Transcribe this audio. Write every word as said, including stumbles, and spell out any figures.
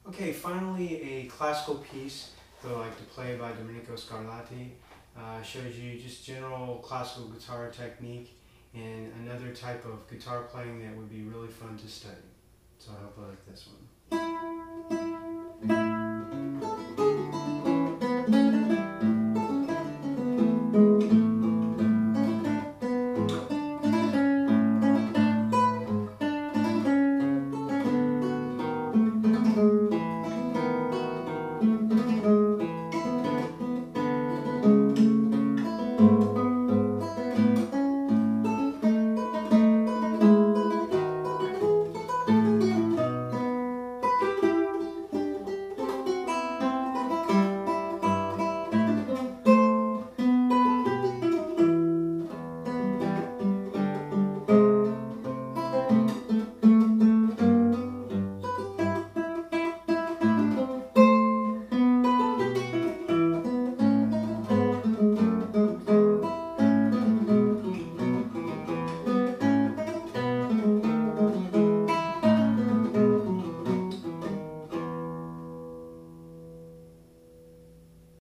Okay, finally a classical piece that I like to play by Domenico Scarlatti. Uh, shows you just general classical guitar technique and another type of guitar playing that would be really fun to study. So I hope I like this one.